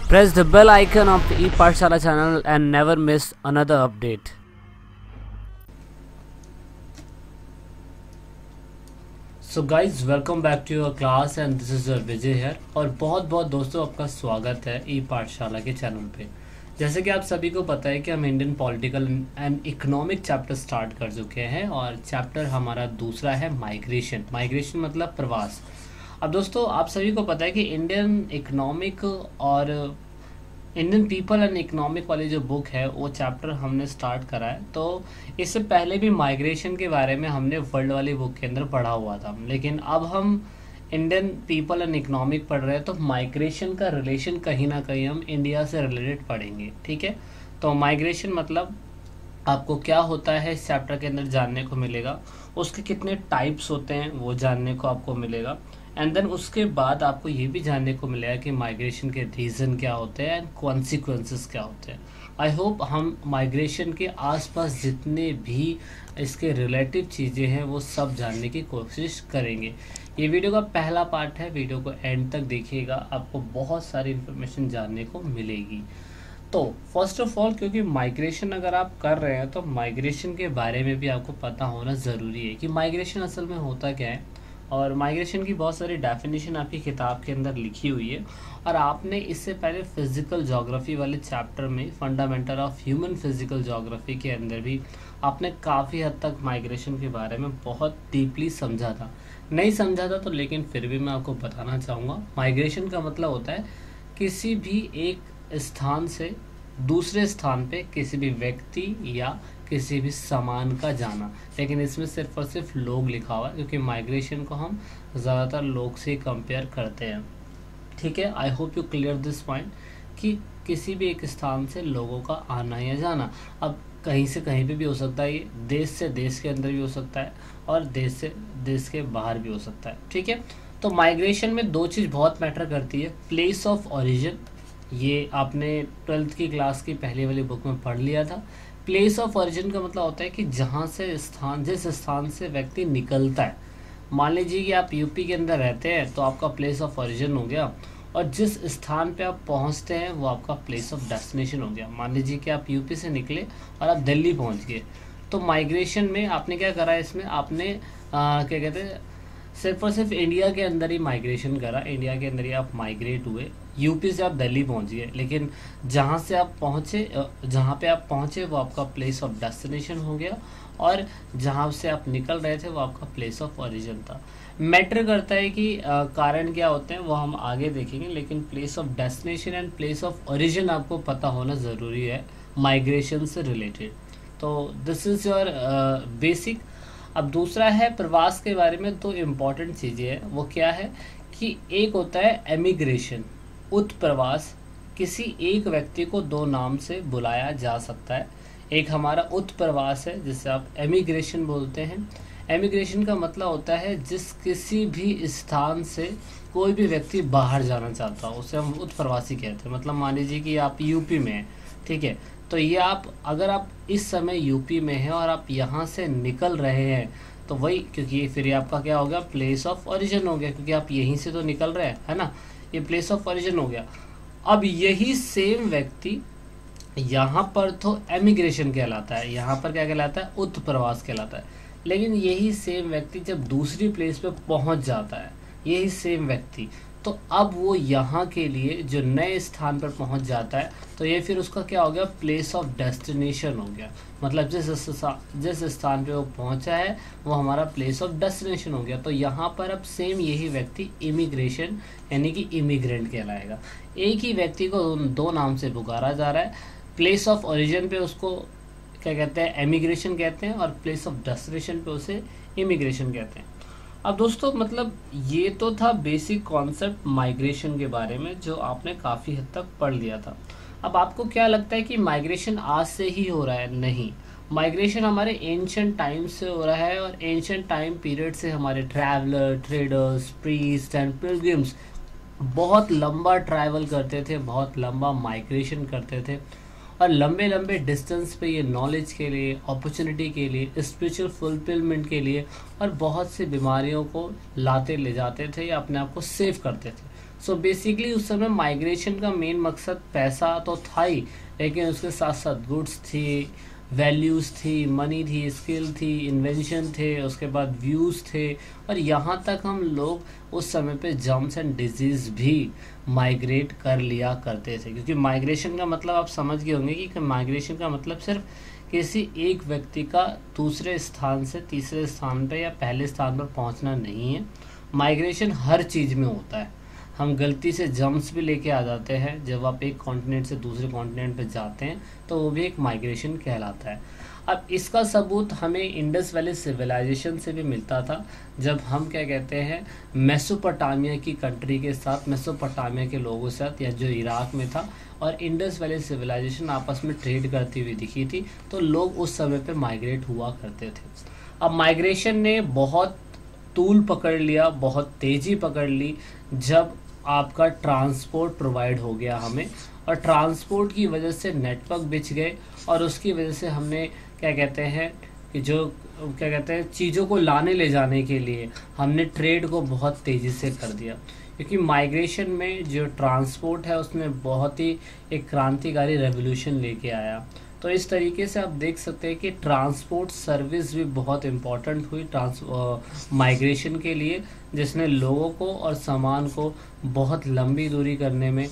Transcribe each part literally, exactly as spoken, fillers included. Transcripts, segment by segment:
Press the bell icon of the ePathshala channel and never miss another update. So guys, welcome back to your class and this is your Vijay here और बहुत बहुत दोस्तों आपका स्वागत है ई पाठशाला के चैनल पे। जैसे कि आप सभी को पता है कि हम Indian political and economic chapter start कर चुके हैं और चैप्टर हमारा दूसरा है माइग्रेशन। माइग्रेशन मतलब प्रवास। अब दोस्तों आप सभी को पता है कि इंडियन इकोनॉमिक और इंडियन पीपल एंड इकोनॉमिक वाली जो बुक है वो चैप्टर हमने स्टार्ट करा है। तो इससे पहले भी माइग्रेशन के बारे में हमने वर्ल्ड वाली बुक के अंदर पढ़ा हुआ था, लेकिन अब हम इंडियन पीपल एंड इकोनॉमिक पढ़ रहे हैं तो माइग्रेशन का रिलेशन कहीं ना कहीं हम इंडिया से रिलेटेड पढ़ेंगे। ठीक है, तो माइग्रेशन मतलब आपको क्या होता है इस चैप्टर के अंदर जानने को मिलेगा, उसके कितने टाइप्स होते हैं वो जानने को आपको मिलेगा एंड देन उसके बाद आपको ये भी जानने को मिलेगा कि माइग्रेशन के रीज़न क्या होते हैं एंड कॉन्सिक्वेंसेस क्या होते हैं। आई होप हम माइग्रेशन के आसपास जितने भी इसके रिलेटिव चीज़ें हैं वो सब जानने की कोशिश करेंगे। ये वीडियो का पहला पार्ट है, वीडियो को एंड तक देखिएगा, आपको बहुत सारी इन्फॉर्मेशन जानने को मिलेगी। तो फर्स्ट ऑफ ऑल, क्योंकि माइग्रेशन अगर आप कर रहे हैं तो माइग्रेशन के बारे में भी आपको पता होना ज़रूरी है कि माइग्रेशन असल में होता क्या है। और माइग्रेशन की बहुत सारी डेफिनेशन आपकी किताब के अंदर लिखी हुई है और आपने इससे पहले फिजिकल ज्योग्राफी वाले चैप्टर में fundamental of human physical geography के अंदर भी आपने काफ़ी हद तक माइग्रेशन के बारे में बहुत डीपली समझा था। नहीं समझा था तो लेकिन फिर भी मैं आपको बताना चाहूँगा, माइग्रेशन का मतलब होता है किसी भी एक स्थान से दूसरे स्थान पे किसी भी व्यक्ति या किसी भी सामान का जाना, लेकिन इसमें सिर्फ और सिर्फ लोग लिखा हुआ है क्योंकि माइग्रेशन को हम ज़्यादातर लोग से कंपेयर करते हैं। ठीक है, I hope you clear this point कि किसी भी एक स्थान से लोगों का आना या जाना। अब कहीं से कहीं पे भी हो सकता है, ये देश से देश के अंदर भी हो सकता है और देश से देश के बाहर भी हो सकता है। ठीक है, तो माइग्रेशन में दो चीज़ बहुत मैटर करती है, प्लेस ऑफ ओरिजिन, ये आपने ट्वेल्थ की क्लास की पहली वाली बुक में पढ़ लिया था। प्लेस ऑफ ओरिजिन का मतलब होता है कि जहाँ से स्थान जिस स्थान से व्यक्ति निकलता है। मान लीजिए कि आप यूपी के अंदर रहते हैं तो आपका प्लेस ऑफ ओरिजिन हो गया, और जिस स्थान पे आप पहुँचते हैं वो आपका प्लेस ऑफ डेस्टिनेशन हो गया। मान लीजिए कि आप यूपी से निकले और आप दिल्ली पहुँच गए, तो माइग्रेशन में आपने क्या करा, इसमें आपने आ, क्या कहते हैं सिर्फ और सिर्फ इंडिया के अंदर ही माइग्रेशन करा, इंडिया के अंदर ही आप माइग्रेट हुए। यूपी से आप दिल्ली पहुंच गए, लेकिन जहां से आप पहुंचे जहां पे आप पहुंचे वो आपका प्लेस ऑफ डेस्टिनेशन हो गया, और जहां से आप निकल रहे थे वो आपका प्लेस ऑफ ओरिजिन था। मैटर करता है कि आ, कारण क्या होते हैं वो हम आगे देखेंगे, लेकिन place of destination and place of origin आपको पता होना ज़रूरी है माइग्रेशन से रिलेटेड। तो दिस इज़ योर बेसिक। अब दूसरा है प्रवास के बारे में, दो इम्पॉर्टेंट चीज़ें हैं। वो क्या है कि एक होता है एमिग्रेशन, उत्प्रवास। किसी एक व्यक्ति को दो नाम से बुलाया जा सकता है। एक हमारा उत्प्रवास है जिसे आप एमिग्रेशन बोलते हैं। एमिग्रेशन का मतलब होता है जिस किसी भी स्थान से कोई भी व्यक्ति बाहर जाना चाहता हो उसे हम उत्प्रवासी कहते हैं। मतलब मान लीजिए कि आप यूपी में हैं, ठीक है, तो ये आप अगर आप इस समय यूपी में हैं और आप यहाँ से निकल रहे हैं तो वही, क्योंकि ये फिर आपका क्या हो गया, प्लेस ऑफ ओरिजिन हो गया, क्योंकि आप यहीं से तो निकल रहे हैं, है ना, ये प्लेस ऑफ ओरिजिन हो गया। अब यही सेम व्यक्ति यहाँ पर तो एमिग्रेशन कहलाता है, यहाँ पर क्या कहलाता है, उत्प्रवास कहलाता है। लेकिन यही सेम व्यक्ति जब दूसरी प्लेस पे पहुँच जाता है, यही सेम व्यक्ति, तो अब वो यहाँ के लिए जो नए स्थान पर पहुँच जाता है तो ये फिर उसका क्या हो गया, प्लेस ऑफ डेस्टिनेशन हो गया। मतलब जिस जिस स्थान पे वो पहुँचा है वो हमारा प्लेस ऑफ डेस्टिनेशन हो गया। तो यहाँ पर अब सेम यही व्यक्ति इमिग्रेशन यानी कि इमिग्रेंट कहलाएगा। एक ही व्यक्ति को दो नाम से पुकारा जा रहा है। प्लेस ऑफ ओरिजिन पे उसको क्या कहते हैं, एमिग्रेशन कहते हैं, और प्लेस ऑफ डेस्टिनेशन पे उसे इमिग्रेशन कहते हैं। अब दोस्तों मतलब ये तो था बेसिक कॉन्सेप्ट माइग्रेशन के बारे में जो आपने काफ़ी हद तक पढ़ लिया था। अब आपको क्या लगता है कि माइग्रेशन आज से ही हो रहा है? नहीं, माइग्रेशन हमारे एंशिएंट टाइम से हो रहा है, और एंशिएंट टाइम पीरियड से हमारे traveller, traders, priest and pilgrims बहुत लंबा ट्रैवल करते थे, बहुत लंबा माइग्रेशन करते थे, और लंबे लंबे डिस्टेंस पे ये नॉलेज के लिए, अपॉर्चुनिटी के लिए, स्पिरिचुअल फुलफिलमेंट के लिए और बहुत सी बीमारियों को लाते ले जाते थे या अपने आप को सेव करते थे। सो बेसिकली उस समय माइग्रेशन का मेन मकसद पैसा तो था ही, लेकिन उसके साथ साथ गुड्स थी, वैल्यूज़ थी, मनी थी, स्किल थी, इन्वेंशन थे, उसके बाद व्यूज़ थे, और यहाँ तक हम लोग उस समय पे जर्म्स एंड डिजीज़ भी माइग्रेट कर लिया करते थे। क्योंकि माइग्रेशन का मतलब आप समझ गए होंगे कि माइग्रेशन का मतलब सिर्फ किसी एक व्यक्ति का दूसरे स्थान से तीसरे स्थान पे या पहले स्थान पर पहुंचना नहीं है। माइग्रेशन हर चीज़ में होता है। हम गलती से जम्प्स भी लेके आ जाते हैं, जब आप एक कॉन्टिनेंट से दूसरे कॉन्टिनेंट पे जाते हैं तो वो भी एक माइग्रेशन कहलाता है। अब इसका सबूत हमें इंडस वैली सिविलाइजेशन से भी मिलता था, जब हम क्या कहते हैं मेसोपोटामिया की कंट्री के साथ, मेसोपोटामिया के लोगों के साथ, या जो इराक में था, और इंडस वैली सिविलाइजेशन आपस में ट्रेड करती हुई दिखी थी, तो लोग उस समय पे माइग्रेट हुआ करते थे। अब माइग्रेशन ने बहुत तूल पकड़ लिया, बहुत तेज़ी पकड़ ली जब आपका ट्रांसपोर्ट प्रोवाइड हो गया हमें, और ट्रांसपोर्ट की वजह से नेटवर्क बिछ गए, और उसकी वजह से हमने क्या कहते हैं कि जो क्या कहते हैं चीज़ों को लाने ले जाने के लिए हमने ट्रेड को बहुत तेज़ी से कर दिया। क्योंकि माइग्रेशन में जो ट्रांसपोर्ट है उसने बहुत ही एक क्रांतिकारी रेवोल्यूशन लेके आया। तो इस तरीके से आप देख सकते हैं कि ट्रांसपोर्ट सर्विस भी बहुत इम्पोर्टेंट हुई ट्रांस माइग्रेशन के लिए, जिसने लोगों को और सामान को बहुत लंबी दूरी करने में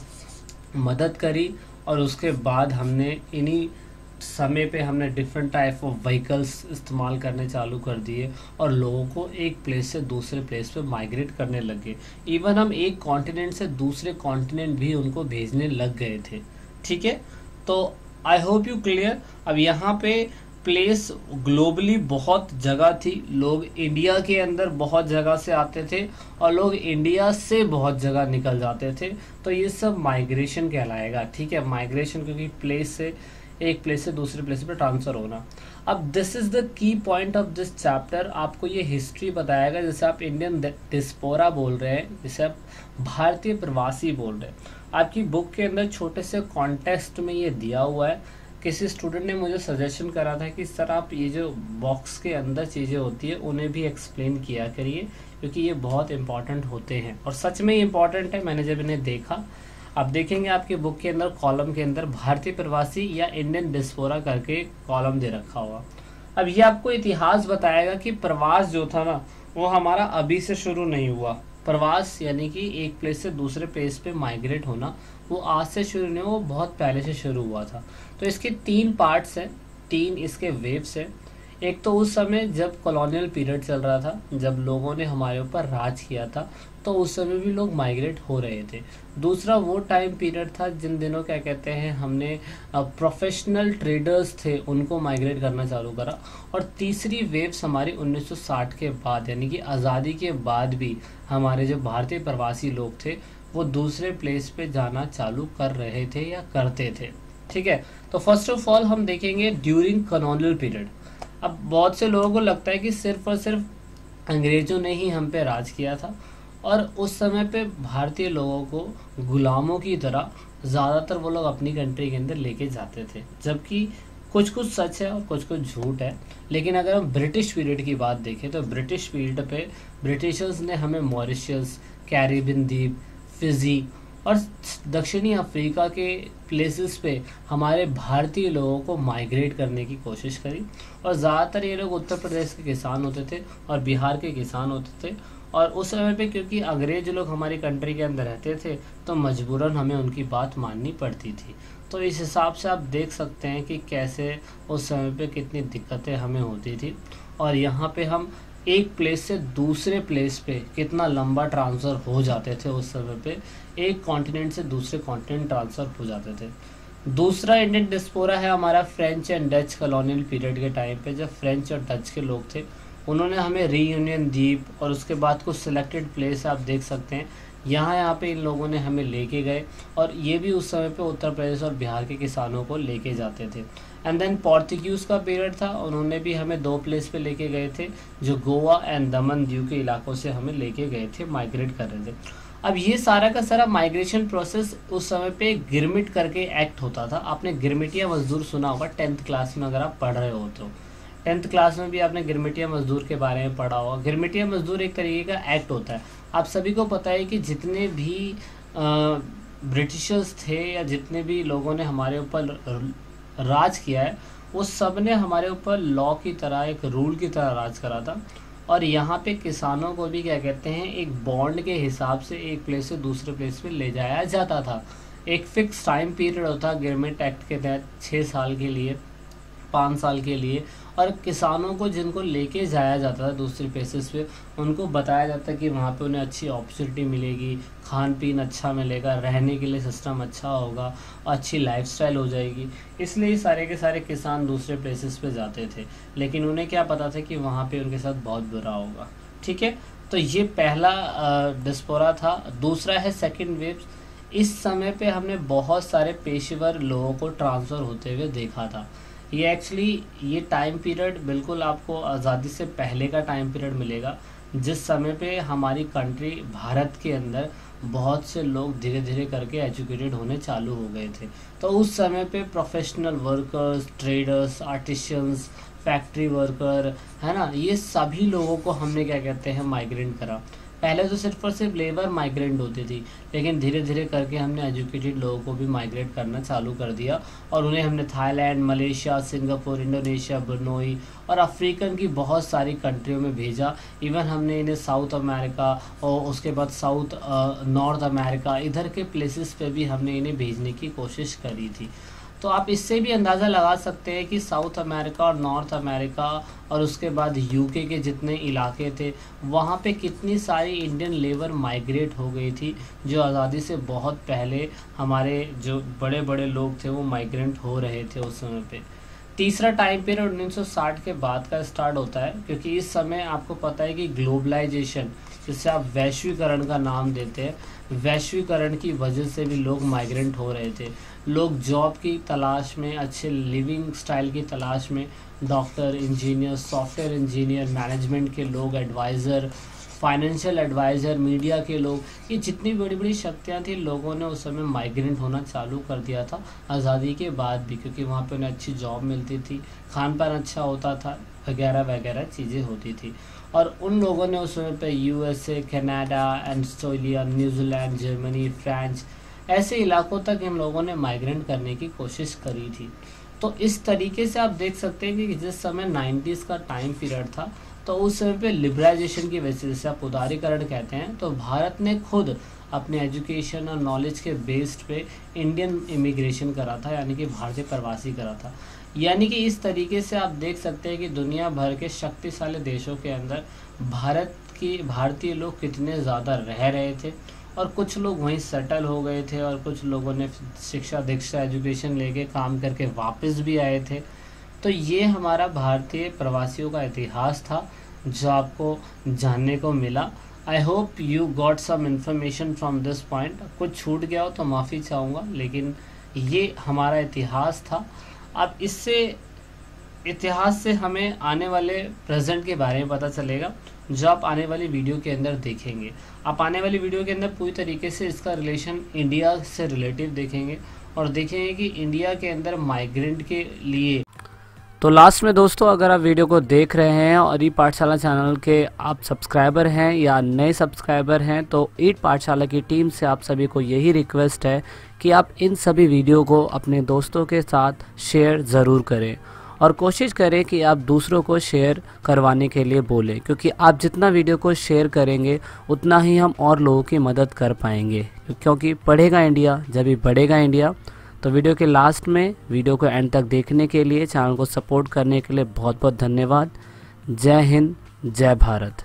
मदद करी। और उसके बाद हमने इन्हीं समय पे हमने डिफरेंट टाइप ऑफ व्हीकल्स इस्तेमाल करने चालू कर दिए, और लोगों को एक प्लेस से दूसरे प्लेस पे माइग्रेट करने लगे। इवन हम एक कॉन्टिनेंट से दूसरे कॉन्टिनेंट भी उनको भेजने लग गए थे। ठीक है, तो आई होप यू क्लियर। अब यहाँ पे प्लेस ग्लोबली बहुत जगह थी, लोग इंडिया के अंदर बहुत जगह से आते थे, और लोग इंडिया से बहुत जगह निकल जाते थे, तो ये सब माइग्रेशन कहलाएगा। ठीक है, माइग्रेशन, क्योंकि प्लेस से एक प्लेस से दूसरे प्लेस पे ट्रांसफ़र होना। अब this is the key point of this chapter. आपको ये हिस्ट्री बताएगा, जैसे आप इंडियन डिस्पोरा बोल रहे हैं, जैसे आप भारतीय प्रवासी बोल रहे हैं। आपकी बुक के अंदर छोटे से कॉन्टेक्स्ट में ये दिया हुआ है। किसी स्टूडेंट ने मुझे सजेशन करा था कि सर आप ये जो बॉक्स के अंदर चीज़ें होती है उन्हें भी एक्सप्लेन किया करिए, क्योंकि ये बहुत इंपॉर्टेंट होते हैं, और सच में इंपॉर्टेंट है। मैंने जब इन्हें देखा, आप देखेंगे आपके बुक के अंदर कॉलम के अंदर भारतीय प्रवासी या इंडियन डिस्पोरा करके कॉलम दे रखा हुआ। अब ये आपको इतिहास बताएगा कि प्रवास जो था ना, वो हमारा अभी से शुरू नहीं हुआ। प्रवास यानी कि एक प्लेस से दूसरे प्लेस पे माइग्रेट होना, वो आज से शुरू नहीं, वो बहुत पहले से शुरू हुआ था। तो इसके तीन पार्ट्स हैं, तीन इसके वेव्स हैं। एक तो उस समय जब कॉलोनियल पीरियड चल रहा था, जब लोगों ने हमारे ऊपर राज किया था, तो उस समय भी लोग माइग्रेट हो रहे थे। दूसरा वो टाइम पीरियड था जिन दिनों क्या कहते हैं हमने प्रोफेशनल ट्रेडर्स थे उनको माइग्रेट करना चालू करा। और तीसरी वेव्स हमारी उन्नीस सौ साठ के बाद, यानी कि आज़ादी के बाद भी हमारे जो भारतीय प्रवासी लोग थे वो दूसरे प्लेस पे जाना चालू कर रहे थे या करते थे। ठीक है, तो फर्स्ट ऑफ ऑल हम देखेंगे ड्यूरिंग कॉलोनियल पीरियड। अब बहुत से लोगों को लगता है कि सिर्फ और सिर्फ अंग्रेज़ों ने ही हम पे राज किया था, और उस समय पे भारतीय लोगों को गुलामों की तरह ज़्यादातर वो लोग अपनी कंट्री के अंदर लेके जाते थे, जबकि कुछ कुछ सच है और कुछ कुछ झूठ है। लेकिन अगर हम ब्रिटिश पीरियड की बात देखें तो ब्रिटिश पीरियड पे ब्रिटिशर्स ने हमें मॉरिशस, कैरिबियन द्वीप, फिजी और दक्षिणी अफ्रीका के प्लेसेस पे हमारे भारतीय लोगों को माइग्रेट करने की कोशिश करी। और ज़्यादातर ये लोग उत्तर प्रदेश के किसान होते थे और बिहार के किसान होते थे। और उस समय पे क्योंकि अंग्रेज लोग हमारी कंट्री के अंदर रहते थे, तो मजबूरन हमें उनकी बात माननी पड़ती थी। तो इस हिसाब से आप देख सकते हैं कि कैसे उस समय पे कितनी दिक्कतें हमें होती थी। और यहाँ पे हम एक प्लेस से दूसरे प्लेस पे कितना लंबा ट्रांसफ़र हो जाते थे। उस समय पे एक कॉन्टिनेंट से दूसरे कॉन्टिनेंट ट्रांसफ़र हो जाते थे। दूसरा इंडियन डिस्पोरा है हमारा French and Dutch colonial period के टाइम पे, जब फ्रेंच और डच के लोग थे, उन्होंने हमें रीयूनियन द्वीप और उसके बाद कुछ सिलेक्टेड प्लेस आप देख सकते हैं यहाँ यहाँ पे इन लोगों ने हमें लेके गए। और ये भी उस समय पे उत्तर प्रदेश और बिहार के किसानों को लेके जाते थे। एंड देन पोर्तुगीज़ का पीरियड था, उन्होंने भी हमें दो प्लेस पे लेके गए थे, जो गोवा एंड दमन दीव के इलाकों से हमें लेके गए थे, माइग्रेट कर रहे थे। अब ये सारा का सारा माइग्रेशन प्रोसेस उस समय पे गिरमिट करके एक्ट होता था। आपने गिरमिटिया मजदूर सुना होगा टेंथ क्लास में, अगर आप पढ़ रहे हो तो टेंथ क्लास में भी आपने गिरमिटिया मजदूर के बारे में पढ़ा होगा। गिरमिटिया मजदूर एक तरीके का एक्ट होता है। आप सभी को पता है कि जितने भी ब्रिटिशर्स थे या जितने भी लोगों ने हमारे ऊपर राज किया है, उस सब ने हमारे ऊपर लॉ की तरह, एक रूल की तरह राज करा था। और यहाँ पे किसानों को भी क्या कहते हैं, एक बॉन्ड के हिसाब से एक प्लेस से दूसरे प्लेस पे ले जाया जाता था। एक फिक्स टाइम पीरियड होता गिरमिट एक्ट के तहत, छः साल के लिए, पाँच साल के लिए। और किसानों को जिनको लेके जाया जाता था दूसरे प्लेसेस पे, उनको बताया जाता कि वहाँ पे उन्हें अच्छी अपॉर्चुनिटी मिलेगी, खान पीन अच्छा मिलेगा, रहने के लिए सिस्टम अच्छा होगा, अच्छी लाइफस्टाइल हो जाएगी। इसलिए सारे के सारे किसान दूसरे प्लेसेस पे जाते थे, लेकिन उन्हें क्या पता था कि वहाँ पे उनके साथ बहुत बुरा होगा। ठीक है, तो ये पहला डिस्पोरा था। दूसरा है सेकेंड वेव। इस समय पे हमने बहुत सारे पेशेवर लोगों को ट्रांसफ़र होते हुए देखा था। ये एक्चुअली ये टाइम पीरियड बिल्कुल आपको आज़ादी से पहले का टाइम पीरियड मिलेगा, जिस समय पे हमारी कंट्री भारत के अंदर बहुत से लोग धीरे धीरे करके एजुकेटेड होने चालू हो गए थे। तो उस समय पे professional workers, traders, artisans, factory worker, है ना, ये सभी लोगों को हमने क्या कहते हैं, माइग्रेंट करा। पहले तो सिर्फ और सिर्फ लेबर माइग्रेंट होती थी, लेकिन धीरे धीरे करके हमने एजुकेटेड लोगों को भी माइग्रेट करना चालू कर दिया और उन्हें हमने Thailand, Malaysia, Singapore, Indonesia, Brunei और अफ्रीकन की बहुत सारी कंट्रियों में भेजा। इवन हमने इन्हें साउथ अमेरिका और उसके बाद साउथ नॉर्थ अमेरिका, इधर के प्लेसेस पे भी हमने इन्हें भेजने की कोशिश करी थी। तो आप इससे भी अंदाज़ा लगा सकते हैं कि साउथ अमेरिका और नॉर्थ अमेरिका और उसके बाद यूके के जितने इलाके थे, वहाँ पे कितनी सारी इंडियन लेबर माइग्रेट हो गई थी, जो आज़ादी से बहुत पहले हमारे जो बड़े बड़े लोग थे वो माइग्रेंट हो रहे थे उस समय पे। तीसरा टाइम पीरियड उन्नीस सौ साठ के बाद का स्टार्ट होता है, क्योंकि इस समय आपको पता है कि ग्लोबलाइजेशन, जिसे आप वैश्वीकरण का नाम देते हैं, वैश्वीकरण की वजह से भी लोग माइग्रेंट हो रहे थे। लोग जॉब की तलाश में, अच्छे लिविंग स्टाइल की तलाश में, doctor, engineer, software engineer, management के लोग, एडवाइज़र, फाइनेंशियल एडवाइज़र, मीडिया के लोग, ये जितनी बड़ी बड़ी शक्तियाँ थी, लोगों ने उस समय माइग्रेंट होना चालू कर दिया था आज़ादी के बाद भी, क्योंकि वहाँ पे उन्हें अच्छी जॉब मिलती थी, खान पान अच्छा होता था, वगैरह वगैरह चीज़ें होती थी। और उन लोगों ने उस समय पे USA, Canada, Australia, New Zealand, Germany, France, ऐसे इलाकों तक इन लोगों ने माइग्रेंट करने की कोशिश करी थी। तो इस तरीके से आप देख सकते हैं कि जिस समय नाइन्टीज़ का टाइम पीरियड था, तो उस समय पे लिबरलाइजेशन की वजह से, जैसे आप उदारीकरण कहते हैं, तो भारत ने खुद अपने एजुकेशन और नॉलेज के बेस्ड पे इंडियन इमिग्रेशन करा था, यानी कि भारतीय प्रवासी करा था। यानी कि इस तरीके से आप देख सकते हैं कि दुनिया भर के शक्तिशाली देशों के अंदर भारत की भारतीय लोग कितने ज़्यादा रह रहे थे, और कुछ लोग वहीं सेटल हो गए थे और कुछ लोगों ने शिक्षा दीक्षा एजुकेशन लेके काम करके वापस भी आए थे। तो ये हमारा भारतीय प्रवासियों का इतिहास था जो आपको जानने को मिला। I hope you got some information from this point. कुछ छूट गया हो तो माफ़ी चाहूँगा, लेकिन ये हमारा इतिहास था। अब इससे इतिहास से हमें आने वाले प्रेजेंट के बारे में पता चलेगा, जो आप आने वाली वीडियो के अंदर देखेंगे। आप आने वाली वीडियो के अंदर पूरी तरीके से इसका रिलेशन इंडिया से रिलेटिव देखेंगे और देखेंगे कि इंडिया के अंदर माइग्रेंट के लिए। तो लास्ट में दोस्तों, अगर आप वीडियो को देख रहे हैं और ई पाठशाला चैनल के आप सब्सक्राइबर हैं या नए सब्सक्राइबर हैं, तो ई पाठशाला की टीम से आप सभी को यही रिक्वेस्ट है कि आप इन सभी वीडियो को अपने दोस्तों के साथ शेयर ज़रूर करें और कोशिश करें कि आप दूसरों को शेयर करवाने के लिए बोलें, क्योंकि आप जितना वीडियो को शेयर करेंगे उतना ही हम और लोगों की मदद कर पाएंगे, क्योंकि पढ़ेगा इंडिया जब भी बढ़ेगा इंडिया। तो वीडियो के लास्ट में वीडियो को एंड तक देखने के लिए, चैनल को सपोर्ट करने के लिए बहुत बहुत धन्यवाद। जय हिंद, जय भारत।